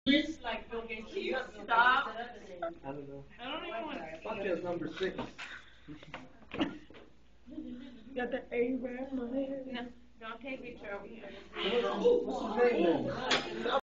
Like, okay, can you stop? I don't know. I don't even want to. I thought that was number 6. Got the A right on my head. No, don't take picture over here. What's his name then?